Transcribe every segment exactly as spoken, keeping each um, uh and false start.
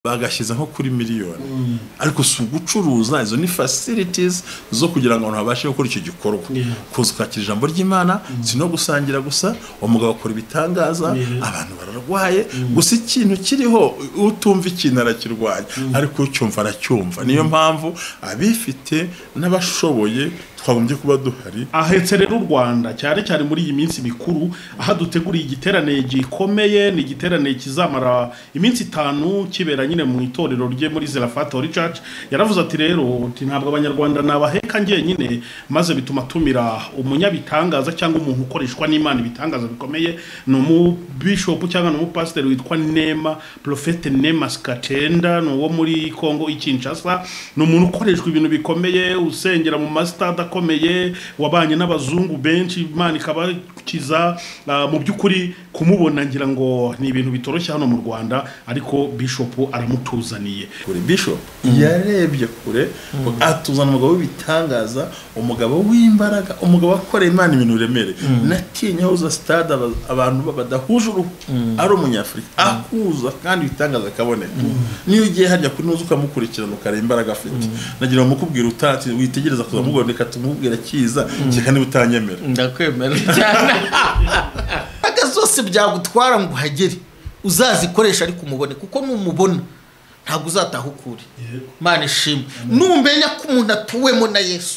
bagashyize nko kuri miliyoni mm. ariko si ugucuruza izo ni facilities zo kugira ngo abantu babashe gukora icyo gikorwa yeah. kuzukakira ijambo ry'Imana mm. si no gusangira gusa umugabo akora ibitangaza yeah. abantu bararwaye mm. gusa ikintu kiriho utumva ikintu arakirwanya mm. ariko ucyumva aracyumva mm. niyo mpamvu abifite n'abashoboye twagombye kuba duhari ahetse rero u Rwanda cyane cyane muri iyi minsi mikuru aha duteguriye igiterane gikomeye ni igiterane kizamara iminsi itanu kibera nyine mu itorero rye muri Zelafat Holy Church. Yaravuze ati rero ntabwo abanyarwanda nabaheka ngiye nyine maze bituma tumira umunyabitangaza cyangwa umuntu ukoreshwa n'Imana ibitangaza bikomeye no mu bishop cyangwa no mu pastor witwa Nema Prophet Nema Skatenda no wo muri Kongo ikinshasa no umuntu ukoreshwa ibintu bikomeye usengera mu master komeye wabanye n'abazungu benshi Imana ikabakiza uh, mu byukuri kumubona ngira ngo ni ibintu bitoroshye hano mu Rwanda ariko bishop aramutuzaniye kuri bishop mm. yarebye kure mm. atuzana umugabo w'ibitangaza umugabo w'imbaraga umugabo akora Imana ibintu remere mm. natinye uza stade abantu babadahuje uruhu mm. ari umunyafrika mm. akuza kandi bitangaza kaboneka mm. niyo ugiye hajya kuri nuzu ukamukurikirana ukare imbaraga afite mm. nagira mukubwira utati witegereza kuza mugondeka tumubwira kiza kikandi butanyemera ndakwemera cyane akazose byagutwara ngo hagere uzazikoresha ari kumubone kuko numubona ntabwo uzataha ukuri Imana ishimwe numenya ko umuntu atuwemo na Yesu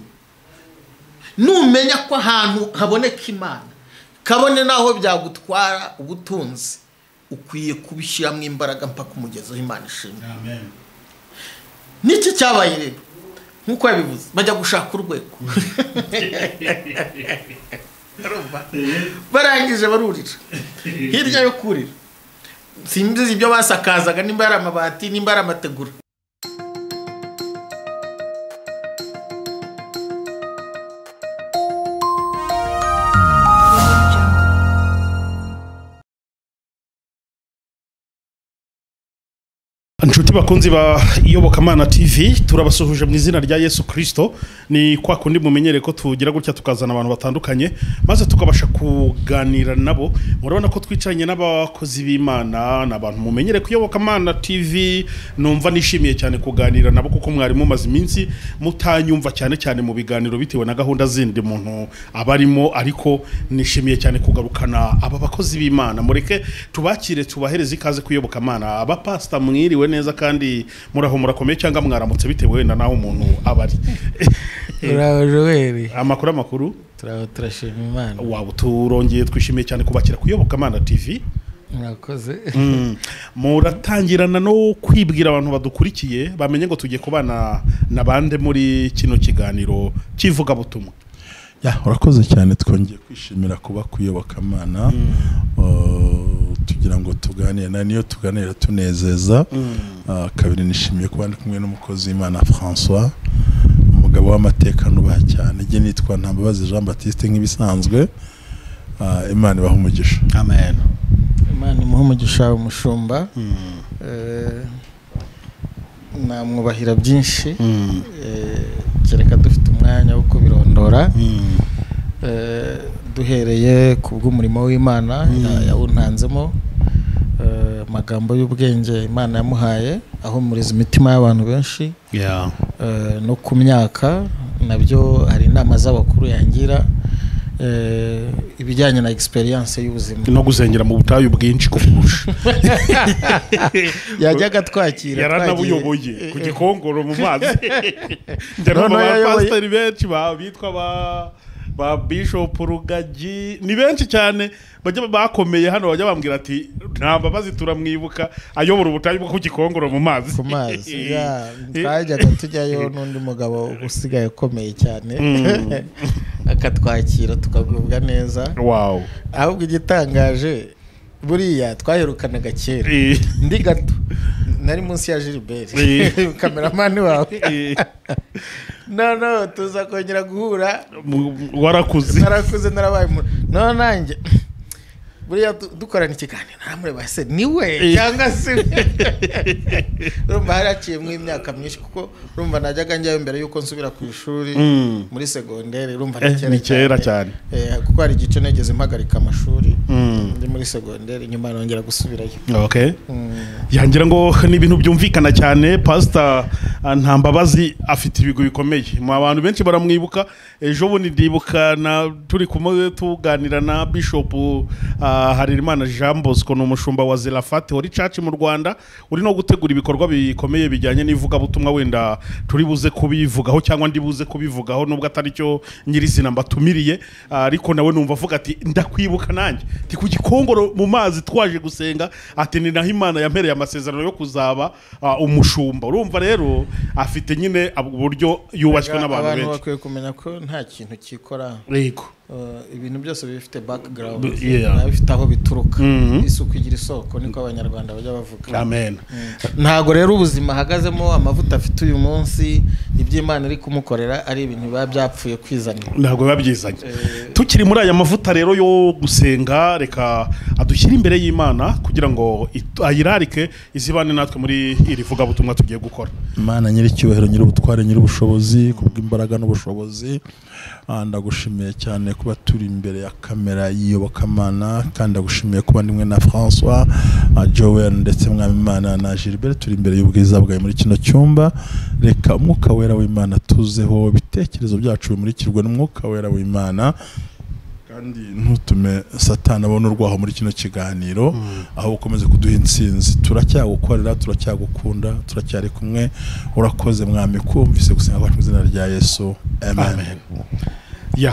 numenya ko ahantu haboneka Imana kabone naho byagutwara ubutunzi ukwiye kubishyiramo imbaraga mpaka umugezo Imana ishimwe amen niki cyabaye rero nkuko yabivuze bajya gushaka urwego barangije barurira hirya yo kurira simbizi ibyo basakazaga nimba ari amabati nimba ari amategura Nshuti bakunzi ba Iyobokamana T V turabasuhuje mu izina rya Yesu Kristo. Ni kwa kundi mumenyere ko tugira gutya tukazana abantu batandukanye maze tukabasha kuganira nabo. Murabona ko twicaranye n'abakozi b'Imana n'abantu mumenyere ko Iyobokamana T V numva nishimiye cyane kuganira nabo kuko mwari mumaze iminsi mutanyumva cyane cyane mu biganiro bitewe na gahunda zindi muntu abarimo ariko nishimiye cyane kugarukana aba bakozi b'Imana. Mureke tubakire tubahereze ikaze ku Iyobokamana. Aba pastor mwiriwe neza kandi muraho murakomeye cyangwa mwaramutse bitewe na naho umuntu abari urajowe amakuru amakuru turaho turashima Imana wabo turongeye twishimiye cyane kubakira ku Iyobokamana T V murakoze mm. muratangirana no kwibwira abantu badukurikiye bamenye ngo tugiye kubana nabande muri kino kiganiro kivuga butumwa ya urakoze cyane twongeye kwishimira kuba ku Iyobokamana mm. uh, tugira ngo tuganire na niyo tuganira tunezeza mm. uh, kabiri nishimiye kuba ndi kumwe n'umukozi w'Imana François umugabo w'amateka nubaha cyane je nitwa Ntambabazi Jean Baptiste nk'ibisanzwe uh, Imana ibaha umugisha amen Imana imuha umugisha umushumba mm. eh namwubahira byinshi mm. eh kereka dufite umwanya wo kubirondora mm. eh duhereye kubw'umurimo w'Imana mm. yawuntanzemo uh, magambo y'ubwenge Imana yamuhaye aho muriza imitima y'abantu benshi yeah. uh, no ku myaka nabyo hari inama z'abakuru yangira uh, ibijyanye na experience y'ubuzima no guzengera mu butayu bwinshi kurusha yajyaga twakira yaranabuyoboye ku gikongoro mu mazi ndero ba pastor benshi ba bitwa ba ba Bishop Rugagi ni benshi cyane bajya bakomeye hano bajya bambwira ati ntamba bazi turamwibuka ayobora ubutayu bwo ku gikongoro mu mazi ku mazi ya twajyaga tujyayo n'undi mugabo usigaye ukomeye cyane mm. akatwakira tukagubwa neza wow ahubwo igitangaje buriya twaherukanaga kera ndi gato nari munsi ya Gilbert cameraman wawe no no tuza kongera guhura warakuze narakuze narabaye no nanjye buriya dukorana ikiganiro namureba se niwe cyangwa se urumva haraciye mu imyaka myinshi kuko urumva najyaga njyayo mbere yuko nsubira ku ishuri muri segonderi urumva ni kera cyane kuko hari igice negeze mpagarika amashuri ndi muri segonderi nyuma nongera gusubirayo. Okay, yangira ngo ni ibintu byumvikana cyane. Pastor Ntambabazi afite ibigo bikomeye mu abantu benshi baramwibuka. Ejo bundi ndibuka na turi kumwe tuganira na Bishop Harerimana Jean Bosco no mushumba wa Zelafate Holy Church mu Rwanda uri no gutegura ibikorwa bikomeye bijyanye n'ivuga butumwa wenda turi buze kubivugaho cyangwa ndi buze kubivugaho nubwo atari cyo nyirizina mbatumiriye, ariko nawe numva avuga ati ndakwibuka nanjye ti ku Gikongoro mu mazi twaje gusenga ati ni naho Imana yampereye amasezerano yo kuzaba umushumba. Urumva rero afite nyine uburyo yubashywe n'abantu benshi. Abantu bakwiye kumenya ko nta kintu kikora. Yego. Ibintu byose bifite background, bifite aho bituruka. Isuku igira isoko niko abanyarwanda bajya bavuga. Amen. Ntago rero ubuzima hagazemo amavuta afite uyu munsi iby'Imana iri kumukorera ari ibintu biba byapfuye kwizanira. Ntago babyizanye. Tukiri muri aya mavuta rero yo gusenga, reka adushyira imbere y'Imana kugira ngo ayirarike izibane natwe muri iri vuga butumwa tugiye gukora. Imana nyiri cyubahiro, nyiri ubutware, nyiri ubushobozi, kubw'imbaraga n'ubushobozi, ndagushimiye cyane kuba turi imbere ya kamera y'Iyobokamana, kandi ndagushimiye kuba ndimwe na François Joel ndetse mwami Imana na Gilbert turi imbere y'ubwiza bwawe muri kino cyumba. Reka umwuka wera w'Imana tuzeho, bitekerezo byacu bimurikirwe n'umwuka wera w'Imana, kandi ntutume Satani abona urwaho muri kino kiganiro, aho ukomeze kuduha intsinzi. Turacyagukorera, turacyagukunda, turacyari kumwe. Urakoze mwami kumvise gusenga kwacu mu izina rya Yesu, amen. Ya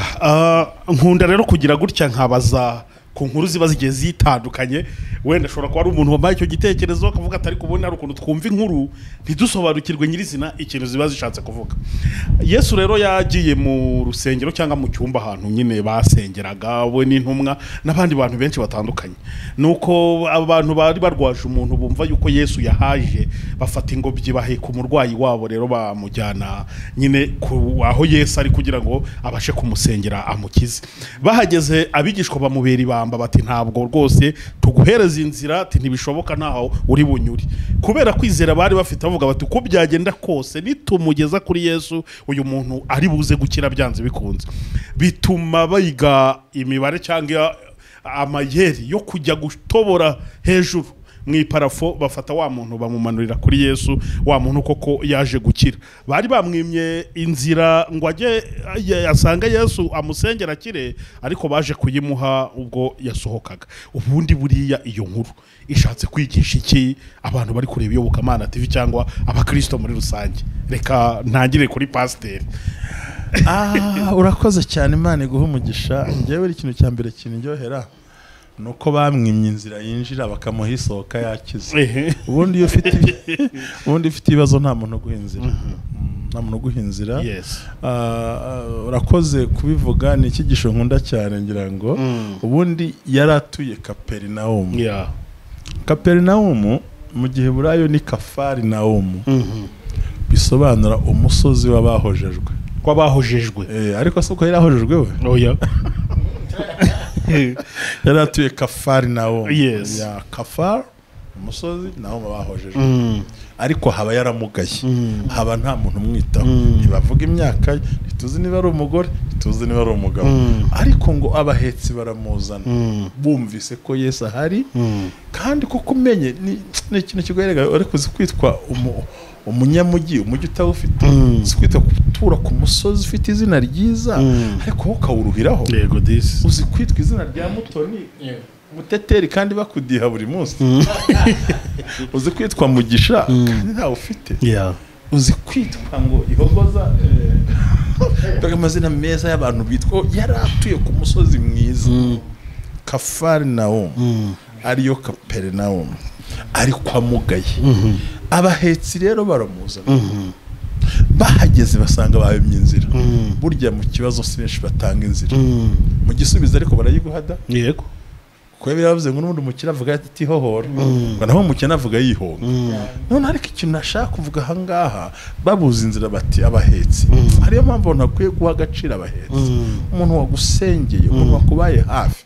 nkunda rero kugira gutya nkabaza ku nkuru ziba zigiye zitandukanye. Wenda ashobora kuba ari umuntu wambaye icyo gitekerezo akavuga atari kubona ari ukuntu twumva inkuru ntidusobanukirwe nyirizina ikintu ziba zishatse kuvuga. Yesu rero yagiye mu rusengero cyangwa mu cyumba ahantu nyine basengeraga we n'intumwa n'abandi bantu benshi batandukanye. Nuko abantu bari barwaje umuntu bumva yuko Yesu yahaje, bafata ingobyi baheka umurwayi wabo, rero bamujyana nyine aho Yesu ari kugira ngo abashe kumusengera amukize. Bahageze abigishwa bamubera ibamba bati ntabwo rwose tuguhereza inzira, ati ntibishoboka ntaho uri bunyuri. Kubera kwizera bari bafite bavuga bati uko byagenda kose nitumugeza kuri Yesu uyu muntu ari buze gukira byanze bikunze. Bituma bayiga imibare cyangwa amayeri yo kujya gutobora hejuru mwiparafo, bafata wa muntu bamumanurira kuri Yesu, wa muntu koko yaje gukira. Bari bamwimye inzira ngo ajye asanga Yesu amusengera kire, ariko baje kuyimuha ubwo yasohokaga. Ubundi buriya iyo nkuru ishatse kwigisha iki abantu bari kureba Iyobokamana T V cyangwa abakristo muri rusange? Reka ntangire kuri pasteur. Ah, urakoze cyane, Imana iguha umugisha. Ngewe ikintu cya mbere kinjyohera nuko bamwimye inzira yinjira bakamuha isohoka yakize. Ubundi iyo ufite ubundi ufite ibibazo nta muntu guhinzira, nta muntu guhinzira. Urakoze kubivuga, ni ikigisho nkunda cyane ngira ngo. Ubundi yaratuye Kaperinaumu. Yeah. Kaperinaumu mu gihe burayo ni Kafarnaumu. Bisobanura umusozi w'abahojejwe. Kwa bahojejwe. Eh, ariko suko yarahojejwe we. Oya. Yaratuye Kafarnaumu. Yes. Ya Kafar umusozi naho bahojejwe. Ariko haba yaramugaye. Haba nta muntu umwitaho. Ntibavuga imyaka, ntituzi niba ari umugore, ntituzi niba ari umugabo. Ariko ngo abahetsi baramuzana. Bumvise ko Yesu ahari, kandi ko kumenye ni ikintu kigoyerega, ariko uzi kwitwa umunyamugi, umujyi utawufite, uzi kwitwa gutura ku musozi ufite izina ryiza, ariko ukawuruhiraho. Yego this. Uzi kwitwa izina rya Mutoni, Muteteri, kandi bakudiha buri munsi. Uzi kwitwa Mugisha, kandi ntawe ufite. Yeah. Uzi kwitwa ngo Ihogoza, baga amazina meza y'abantu bitwa yaratuye ku musozi mwiza. Kafarnaumu ariyo Kaperinaumu, ariko amugaye. Abahetsi rero baramuzana. Bahageze basanga bahemye inzira. Burya mu kibazo si benshi batanga inzira. Mu gisubizo ariko barayiguhada. Yego. Kuko biravuze ngo n'ubundi umukira avuga ati hohora, ngo naho umukina avuga yihonga. None ariko ikintu nashaka kuvuga aha ngaha, babuze inzira bati abahetsi. Hariyo mpamvu ntakwiye guha agaciro abahetsi. Umuntu wagusengeye, umuntu wakubaye hafi,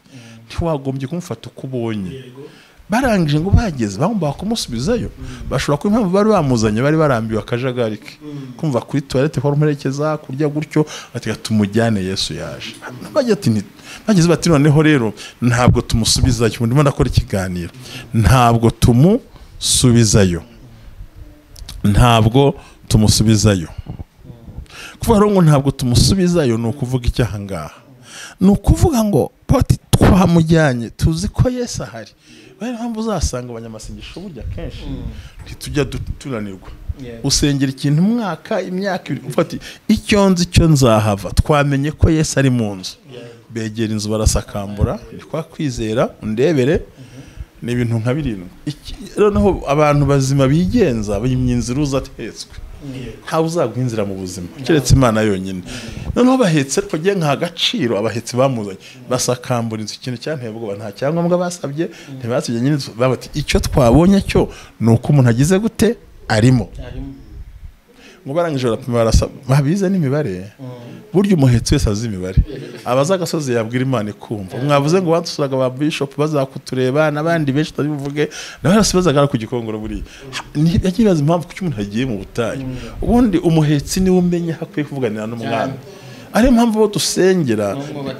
ntiwagombye kumufata uko ubonye barangije ngo bageze bagomba kumusubizayo bashobora kuba impamvu bari bamuzanye bari barambiwe akajagari ke kumva kuri toilette kwa rumerekeza kurya gutyo ati tumujyane Yesu yaje bajya ati bageze bati noneho rero ntabwo tumusubizayo ndimo ndakora ikiganiro ntabwo tumusubizayo ntabwo tumusubizayo kuvuga ngo ntabwo tumusubizayo no kuvuga icyaha ngaha no kuvuga ngo poti twamujyanye tuzi ko Yesu ahari bari mpamvu uzasanga abanyamasengesho burya kenshi ntitujya tunanirwa usengera ikintu umwaka imyaka ibiri ufati icyo nzi cyo nzahava twamenye ko Yesu ari mu nzu begera inzu barasakambura kwa kwizera undebere ni ibintu nka birindwi noneho abantu bazima bigenza bimyinzira uzatetswe nta uzaguha inzira mu buzima keretse Imana yonyine noneho bahetse ariko giye nka gaciro abahetse bamuzanye basakambura inzu ikintu cyanteye ubwoba nta cyangombwa basabye ntibasabye nyine babati icyo twabonye cyo nuko umuntu agize gute arimo ngo barangije barapima barasaba babize n'imibare buryo umuhetsi wese azi imibare abaza agasozi yabwira Imana ikumva mwavuze ngo badusuraga ba bishop bazakutureba nabandi benshi tari buvuge nabarasibazaga ku gikongoro buri yakibaza impamvu kuki umuntu agiye mu butayu ubundi umuhetsi ni umenya hakwiye kuvuganira n'umwami ari impamvu bo dusengera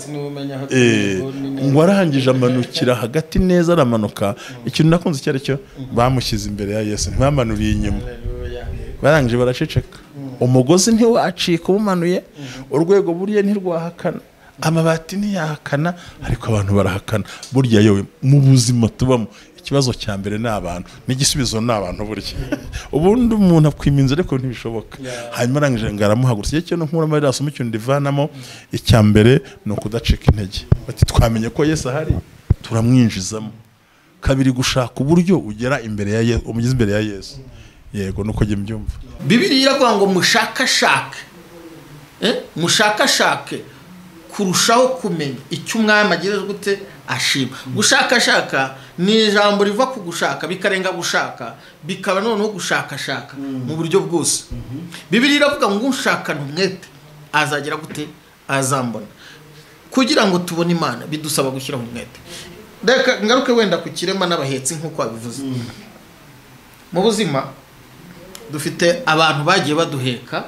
ngo arangije amanukira hagati neza aramanuka ikintu nakunze cyari cyo bamushyize imbere ya Yesu ntibamanuriye inyuma barangije baraceceka umugozi ntiwacika ubumanuye urwego buriye ntirwahakana amabati ntiyahakana ariko abantu barahakana burya yewe mu buzima tubamo ikibazo cya mbere n'abantu n'igisubizo n'abantu burya ubundi umuntu akwiminza ariko ntibishoboka hanyuma arangije ngaramuhagurutse cyo no nkura muri rasoma cyo ndivanamo icya mbere no kudacika intege bati twamenye ko Yesu ahari turamwinjizamo kabiri gushaka uburyo ugera imbere ya Yesu umugeze imbere ya Yesu yego nuko jye mbyumva Bibiliya iravuga ngo mushakashake eh mushakashake kurushaho kumenya icyo umwami agereza gute ashima gushakashaka ni ijambo riva ku gushaka bikarenga gushaka bikaba noneho gushakashaka mu buryo bwose Bibiliya iravuga ngo ushakana umwete azagira gute azambona kugira ngo tubone Imana bidusaba gushyira mu mwete reka ngaruke wenda ku kirema n'abahetsi nkuko babivuze mu buzima dufite abantu bagiye baduheka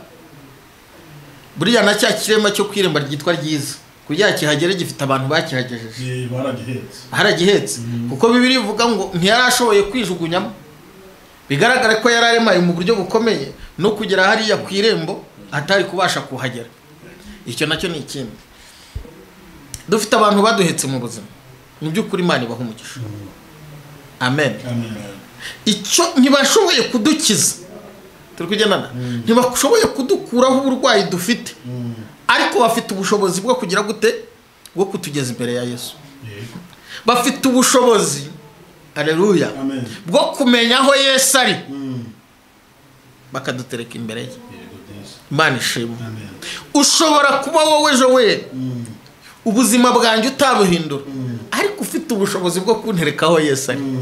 buriya na cya kirema cyo kwiremba ryitwa ryiza kugira kihagere gifite abantu bakihagejeje baragihetse haragihetse kuko Bibiliya ivuga ngo ntiyarashoboye kwijugunyamo bigaragara ko yararemaye mu buryo bukomeye no kugera hariya ku irembo atari kubasha kuhagera icyo nacyo ni ikindi dufite abantu baduhetse mu buzima mu by'ukuri Imana ibaha umugisha amen icyo ntibashoboye kudukiza turi kugendana ntibashoboye kudukuraho uburwayi dufite ariko bafite ubushobozi bwo kugira gute bwo kutugeza imbere ya Yesu bafite ubushobozi haleluya bwo kumenya aho Yesu ari bakadutereka imbere ye Imana ishimwe ushobora kuba wowe Joel ubuzima bwanjye utabuhindura ariko ufite ubushobozi bwo kuntereka aho Yesu ari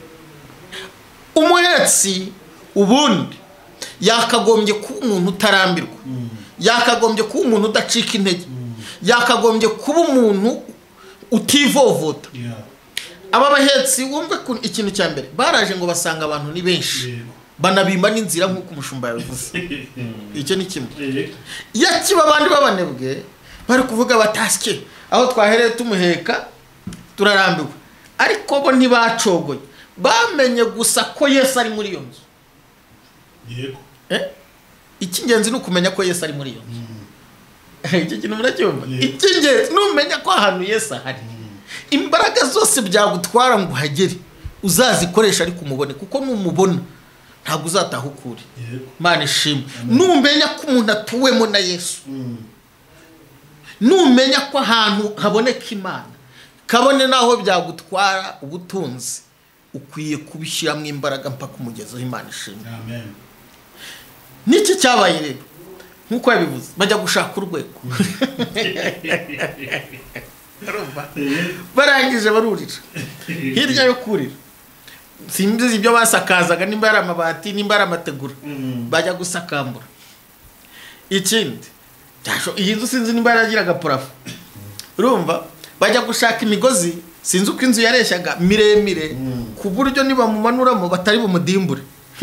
umuhetsi ubundi yakagombye kuba umuntu utarambirwa yakagombye kuba umuntu udacika intege yakagombye kuba umuntu utivovota aba bahetsi wumve ikintu cya mbere baraje ngo basanga abantu ni benshi banabimba n'inzira nk'uko umushumba yabivuze icyo ni kimwe yakiba abandi babanebwe bari kuvuga batasike aho twahereye tumuheka turarambiwe ariko bo ntibacogoye bamenye gusa ko Yesu ari muri iyo nzu yego eh ikingenzi ni ukumenya ko Yesu ari muri iyo nzu icyo kintu muracyumva ikingenzi ni umenya ko ahantu Yesu ahari imbaraga zose byagutwara ngo uhagere uzazikoresha ariko umubone kuko numubona ntabwo uzataha ukuri Imana ishimwe numenya ko umuntu atuwemo na Yesu numenya ko ahantu haboneka Imana kabone naho byagutwara ubutunzi ukwiye kubishyiramo imbaraga mpaka umugezeho Imana ishimwe amen niki cyabaye rero nkuko yabivuze bajya gushaka urwego barangije barurira hirya yo kurira simbizi ibyo basakazaga nimba ari amabati nimba ari amategura bajya gusakambura ikindi iyi nzu sinzi nimba yaragiraga parafo urumva bajya gushaka imigozi sinzi uko inzu yareshyaga miremire ku buryo niba mumanuramo batari bumudimbure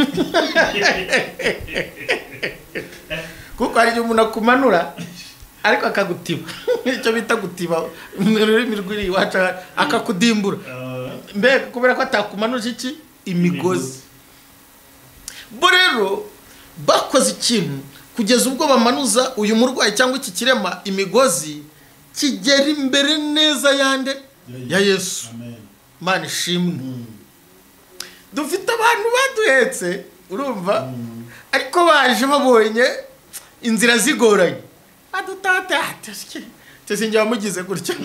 kuko hari umuntu akumanura ariko akagutiba icyo bita gutiba mu rurimi rw'iri waca akakudimbura mbega kubera ko atakumanuje iki imigozi bo rero bakoze ikintu kugeza ubwo bamanuza uyu murwayi cyangwa iki kirema imigozi kigera imbere neza yande ya Yesu. Mana ishimwe. Dufite abantu baduhetse urumva ariko baje babonye inzira zigoranye adutate atashye tesinjye wamugize gutyo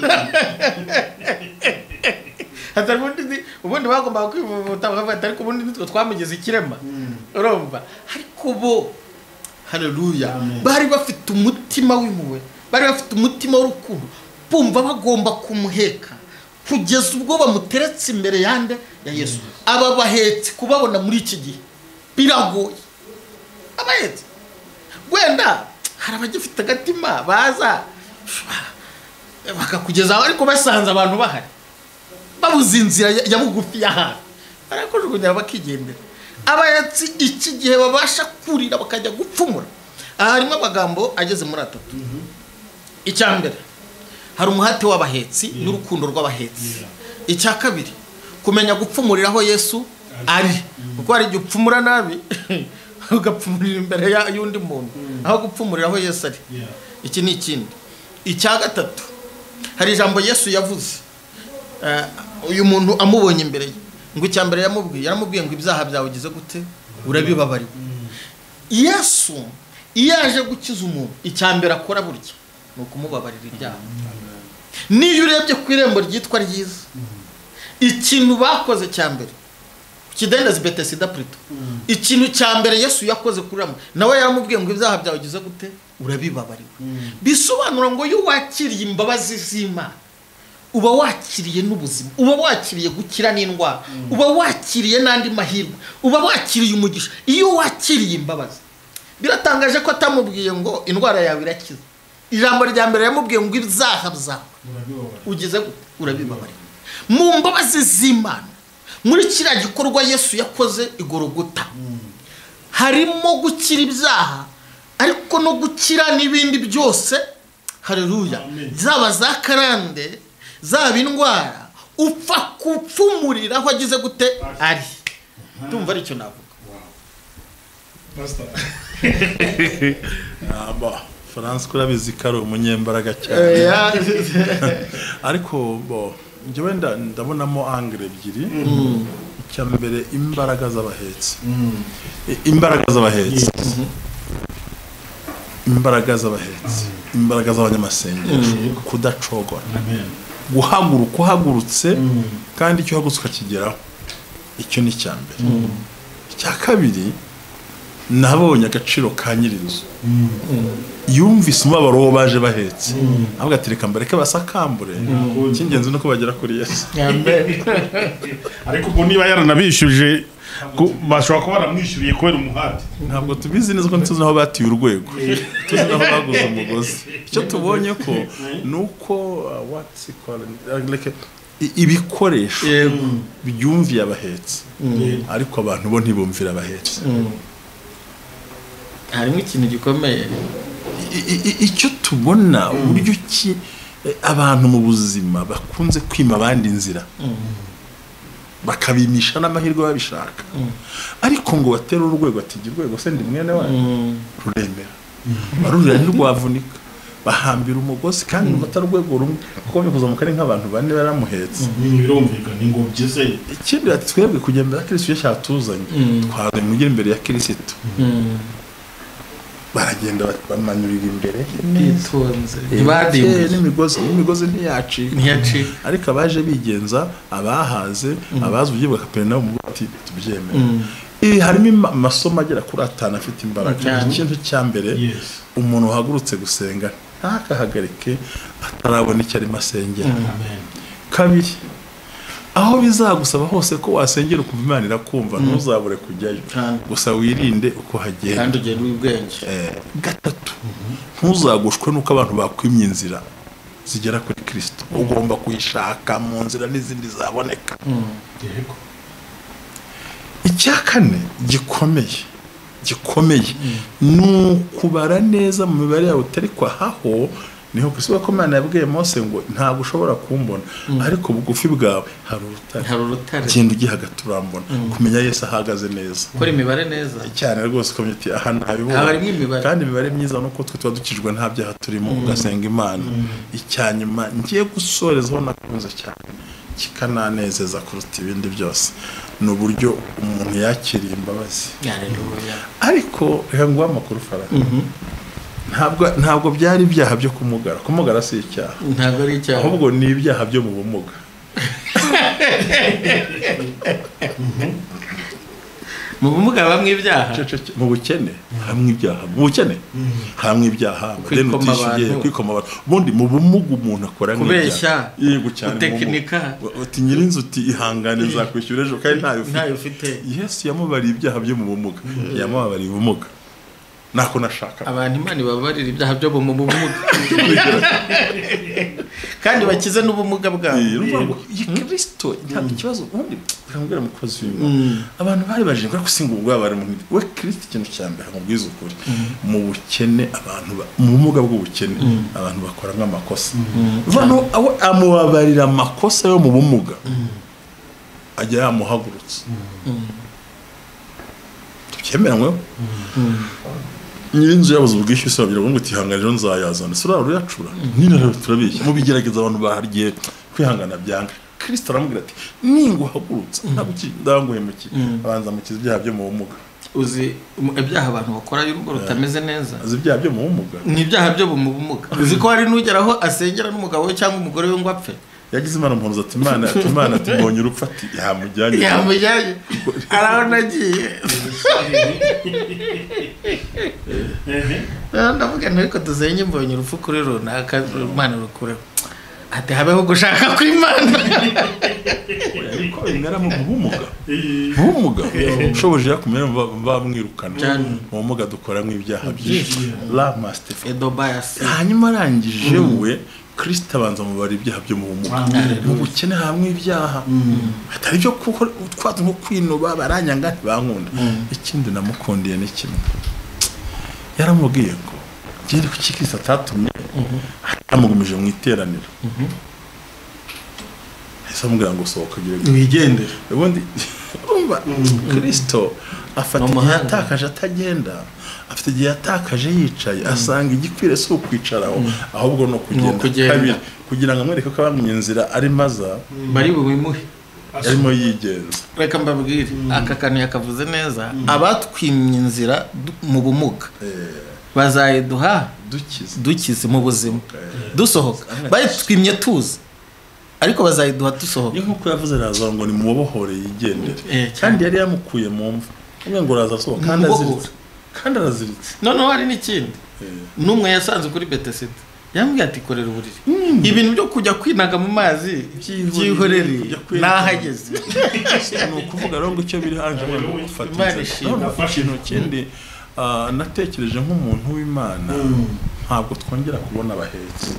hatari ubundi ubundi bagomba kwivuta bafata ariko ubundi nitwe twamugize ikirema urumva ariko bo haleluya bari bafite umutima w'impuhwe bari bafite umutima w'urukundo bumva bagomba kumuheka kugeza ubwo bamuteretse imbere yande ya Yesu. Aba bahetse kubabona muri iki gihe biragoye abahetse wenda hari abagifite agatima baza bakakugeza ariko basanze abantu bahari babuze inzira ya bugufi y'ahantu barakujugunya bakigendera. Abayatsi iki gihe babasha kurira bakajya gupfumura. Harimo amagambo ageze muri atatu. Icyambere hari umuhate w'abahetsi n'urukundo rw'abahetsi. Icya kabiri kumenya gupfumuriraho Yesu ari kuko hari igihe upfumura nabi ugapfumurira imbere y'undi muntu aho gupfumuriraho Yesu ari. Iki ni ikindi. Icya gatatu hari ijambo Yesu yavuze uyu muntu amubonye imbere ye ngo icyambere yamubwiye yaramubwiye ngo ibyaha byawe ugize gute urabibabariwe. Yesu iyaje gukiza umuntu icyambere akora burya no kumubabarira ibyaha. Niyo urebye ku irembo ryitwa ryiza ikintu bakoze cyambere kidendezi Betesida Prito ikintu cyambere Yesu yakoze kuri ramwe nawe yaramubwiye ngo ibyaha byawe ugize gute urabibabariwe. Bisobanura ngo yo wakiriye imbabazi z'Imana uba wakiriye n'ubuzima uba wakiriye gukira n'indwara uba wakiriye n'andi mahirwe uba wakiriye umugisha. Iyo wakiriye imbabazi biratangaje ko atamubwiye ngo indwara yawe irakiza. Ijambo rya mbere yamubwiye ngo ibyaha byawe ugize gute urabibabariwe. Mu mbabazi z'Imana muri kiriya gikorwa Yesu yakoze igorogota harimo gukira ibyaha ariko no gukira n'ibindi byose. Haleluya. Zaba za karande zaba indwara upfa kupfumurira aho agize gute ari. Tumva aricyo navuga. Aba France kurabizi karo umunyembaraga cyane. Ariko bo njye wenda ndabonamo angle ebyiri. Icyambere imbaraga z'abahetsi. Imbaraga z'abahetsi. Imbaraga z'abahetsi. Imbaraga z'abanyamasengesho kudacogora. Guhaguruka uhagurutse kandi icyo uhagurutse ukakigeraho. Icyo ni cyambere. Icya kabiri nabonye agaciro ka nyirinzu. Yumvise umubabaro wo baje bahetse avuga ati reka mbareke basakambure cy'ingenzi nuko bagera kuri Yesu. Ariko ubwo niba yaranabishuje bashobora kuba baramwishyuriye kubera umuhati. Ntabwo tubizi neza ko tuzi aho batiye urwego tuzi aho baguze umugozi. Icyo tubonye ko nuko what's called like ibikoresho byumviye abahetsi ariko abantu bo ntibumvira abahetsi. Harimo ikintu gikomeye icyo tubona uburyo ki abantu mu buzima bakunze kwima abandi inzira bakabimisha n'amahirwe babishaka ariko ngo batera urwego atigira urwego se ndi mwene wawe ruremera barurira ntirwavunika bahambira umugozi kandi batari urwego rumwe kuko bikuza mu kare nk'abantu bane baramuhetse. Birumvikana ngo byeze ikindi ati twebwe kugenda Kristo yashatuzanye twaze mugire imbere ya Kristo baragenda bamanyurira imbere bitonze ntibadimbuye n'imigozi n'imigozi ntiyaci ntiyaci ariko abaje bigenza abahaze abazi ugiye bakaperana mu ati tubyemera. Eh harimo amasomo agera kuri atanu afite imbaraga. Ikintu cyambere umuntu uhagurutse gusenga ntakahagarike atarabona icyo ari masengera. Kabiri aho bizagusaba hose ko wasengera ukumva Imana irakumva ntuzabure kujyayo gusa wirinde uko hagenda kandi ugenda ubwenge. Eh gatatu ntuzagushwe nuko abantu bakwimye inzira zigera kuri Kristo ugomba kuyishaka mu nzira n'izindi zaboneka. yego icya kane gikomeye gikomeye ni ukubara neza mu mibare yawe utari kwahaho niho kusiba ko Imana yabwiye Mose ngo ntabwo ushobora kumbona ariko bugufi bwawe hari urutare hari urutare genda ugihaga turambona kumenya Yesu ahagaze neza kora imibare neza cyane rwose community aha ntabibona harimo imibare kandi imibare myiza nuko twe tuba dukijwe nta byaha turimo ugasenga Imana icyanyuma ngiye gusorezaho nakunze cyane kikananezeza kuruta ibindi byose ni uburyo umuntu yakiriye imbabazi. Haleluya. Ariko reka nguha amakuru Farah ntabwo ntabwo byari ibyaha byo kumugara kumugara si icyaha ntabwo ari icyaha ahubwo ni ibyaha byo mu bumuga. mu bumuga bamwe ibyaha mu bukene hamwe ibyaha mu bukene hamwe ibyaha kwikoma abantu ubundi mu bumuga umuntu akora nk'ibyaha yego cyane tekinika uti nyirinzu uti ihangane nzakwishyura ejo kandi ntayo ufite. Yesu yamubariye ibyaha byo mu bumuga yamubariye ubumuga nako nashaka abantu Imana babarira ibyaha byo mu bumuga kandi bakize n'ubumuga bwabo. Kristo ntabwo ikibazo ubundi urambwira mukozi w'Imana abantu bari baje ko kusingurwa bari mu we Kristo ikintu cyambere amubwiza ukuri mu bukene abantu mu bumuga bw'ubukene abantu bakora nk'amakosa vano aho amubabarira amakosa yo mu bumuga ajya yamuhagurutse tukemeranywe nyirinzu yabuze ubwishyu se bagira ngo utihangane ejo nzayazana sura ruyacura nina rero turabishya mu bigerageza abantu bahargiye kwihangana byanga. Kristo aramubwira ati ninguhagurutse ndaguhemukiye abanza mukiza ibyaha byo mu bumuga. Uzi ibyaha abantu bakora y'urugo rutameze neza uzi ibyaha byo mu bumuga ni ibyaha byo mu bumuga uzi ko hari nugeraho asengera n'umugabo we cyangwa umugore we ngo apfe yagize Imana mpuruza ati Imana ati Imana ati mbonye urupfu ati yamujyanye yamujyanye araho nagiye ndavuga ntariko tuzenye mbonye urupfu kuri runaka Imana rukureho ati habeho gushaka kw'Imana ariko ingara mu bumuga bumuga ushoboje yakumera bamwirukana mu bumuga dukora nk'ibyaha byinshi la master edo bias hanyuma arangije we Kristo abanza mubara ibyaha byo mu bumuga mu bukene hamwe ibyaha atari byo kuko twatu nko kwinuba baranyanga bankunda. Ikindi namukundiye ni kimwe yaramubwiye ngo gere ku Kristo atatumye amugumije mu iteraniro ese amubwira ngo sohoka gire wigendere ubundi umva Kristo afata igihe atakaje atagenda afite igihe atakaje yicaye asanga igikwire si ukwicaraho ahubwo no kugenda kabiri kugira ngo amwereke ko abamenye inzira ari maza bari bubimuhe arimo yigenza. Reka mbabwire aka kantu yakavuze neza abatwimye inzira mu bumuga bazayiduha dukize dukize mu buzima dusohoka bayitwimye tuzi ariko bazayiduha dusohoka. Ni nkuko yavuze nazo ngo ni mubohore yigendere kandi yari yamukuye mu mva umwe ngo raza sohoka kandi aziritse kandi araziritse none hari n'ikindi numwe yasanze kuri Betesida yambwiye ati korera uburiri ibintu byo kujya kwinaga mu mazi byihorere nahageze ni ukuvuga rero ngo icyo biri hanje ngo gufata ikintu kindi natekereje nk'umuntu w'Imana ntabwo twongera kubona abahetse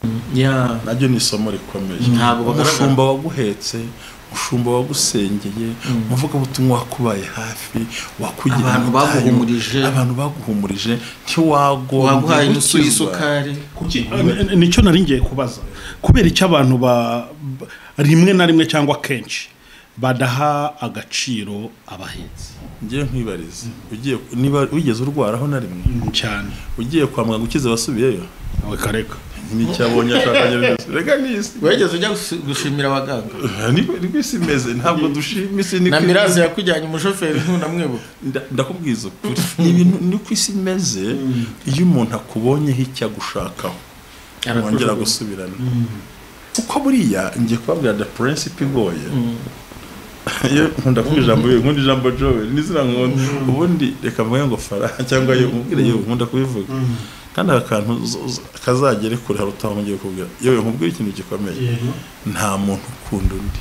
ya nabyo ni isomo rikomeye. Umushumba waguhetse umushumba wagusengeye muvuga butumwa wakubaye hafi wakugira abantu baguhumurije abantu baguhumurije ntiwago waguhaye nusu isukari nicyo nari ngiye kubaza kubera icyo abantu ba rimwe na rimwe cyangwa kenshi badaha agaciro abahetse. Ngiye nkwibariza ugiye niba wigeze urwaraho na rimwe cyane ugiye kwa muganga ukize basubiyeyo awe kareka n'icyabonye ashakanye neza rega nisi wegeze ujya gushimira abaganga ni kwisi meze ntabwo dushima isi ni na mirazi yakujyanye umushoferi ntunamwibuka ndakubwiza ukuri ibintu ni kwisi meze iyo umuntu akubonyeho icyo gushakaho wongera gusubirana uko buriya ngiye kubabwira the principle igoye iyo nkunda kwijambo yo nkunda ijambo Joel nizira nkunda ubundi reka mvuge ngo Farah cyangwa yo mubwire yo nkunda kubivuga kandi akantu kazagere kure harutaho ngiye kubwira yewe nkubwire ikintu gikomeye nta muntu ukunda undi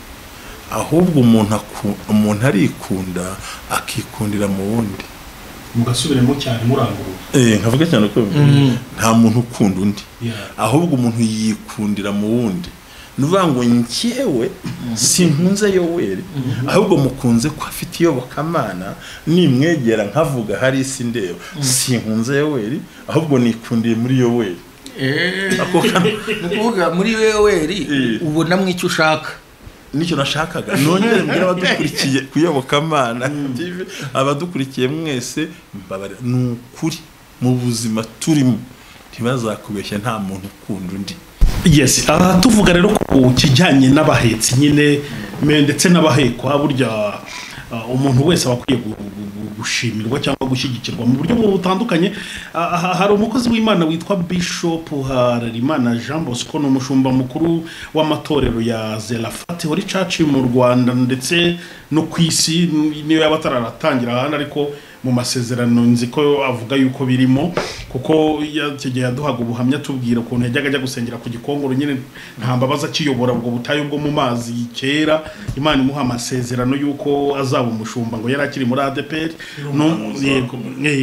ahubwo umuntu umuntu arikunda akikundira mu wundi mugasubiremo cyane murangurura eh nkavuga cyane ko nta muntu ukunda undi ahubwo umuntu yikundira mu wundi nuvuga ngo njyewe sinkunze Yoweri ahubwo mukunze ko afite iyobokamana nimwegera nkavuga hari isi ndeba sinkunze Yoweri ahubwo nikundiye muri Yoweri eh nukuvuga muri Yoweri ubona mwicyo ushaka nicyo nashakaga nongere mbwira abadukurikiye kuyobokamana T V abadukurikiye mwese mbabarira nukuri mu buzima turimo ntibazakubeshya nta muntu ukunda undi. Yes, aha tuvuga rero ku kijyanye n'abahetsi nyine ndetse n'abahekwa burya umuntu wese bakwiye gushimirwa cyangwa gushyigikirwa mu buryo butandukanye. Hari umukozi w'Imana witwa Bishop Harerimana Jean Bosco n'umushumba mukuru w'amatorero ya Zelafate Holy Church mu Rwanda ndetse no kwisi niyo yabataratangira hano ariko mu masezerano nzi ko avuga yuko birimo kuko yategeye yaduhaga ubuhamya tubwira ukuntu yajyaga ajya gusengera ku Gikongoro nyine nta mbabaza kiyobora ubwo butayo bwo mu mazi kera Imana imuha amasezerano yuko azaba umushumba ngo yari akiri muri A D P R no yego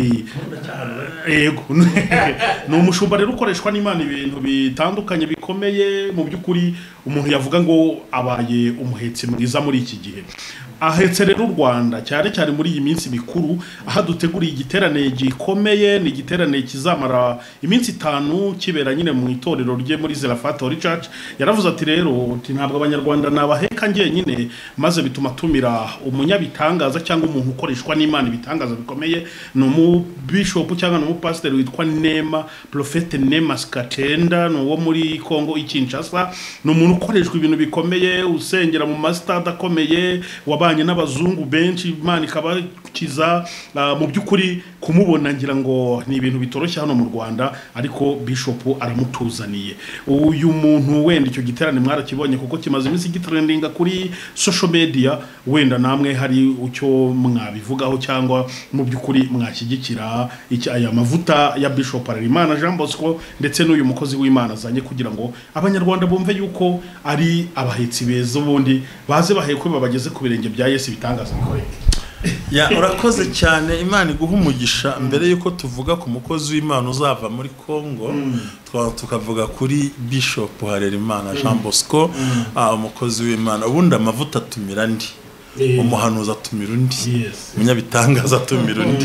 yego no umushumba rero ukoreshwa n'Imana ibintu bitandukanye bikomeye mu by'ukuri umuntu yavuga ngo abaye umuhetsi mwiza muri iki gihe. Ahetse rero u Rwanda cyane cyane muri iyi minsi mikuru aha duteguriye igiterane gikomeye ni igiterane kizamara iminsi itanu kibera nyine mu itorero rye muri Zelafate Holy Church. Yaravuze ati rero ati ntabwo abanyarwanda nabaheka ngiye nyine maze bituma tumira umunyabitangaza cyangwa umuntu ukoreshwa n'Imana ibitangaza bikomeye no mu bishop cyangwa no mu pastor witwa Nema Prophet Nema Skatenda no wo muri Kongo ikinshasa no umuntu ukoreshwa ibintu bikomeye usengera mu master akomeye waba n'abazungu benshi Imana ikabakiza mu by'ukuri kumubona ngira ngo ni ibintu bitoroshye hano mu Rwanda ariko Bishop aramutuzaniye. Uyu muntu wenda icyo giterane mwarakibonye kuko kimaze iminsi gitrendinga kuri social media wenda namwe hari ucyo mwabivugaho cyangwa mu by'ukuri mwashyigikira iki aya mavuta ya Bishop Harerimana Jean Bosco ndetse n'uyu mukozi w'Imana azanye kugira ngo abanyarwanda bumve yuko ari abahetsi beza ubundi baze bahekwe babageze ku birenge bya Yesu bitangaza bikoreke. Ya urakoze cyane Imana iguha umugisha. Mbere yuko tuvuga ku mukozi w'Imana uzava muri Kongo twaba tukavuga kuri Bishop Harerimana Jean Bosco umukozi w'Imana ubundi amavuta atumira ndi umuhanuza atumira undi umunyabitangaza atumira undi.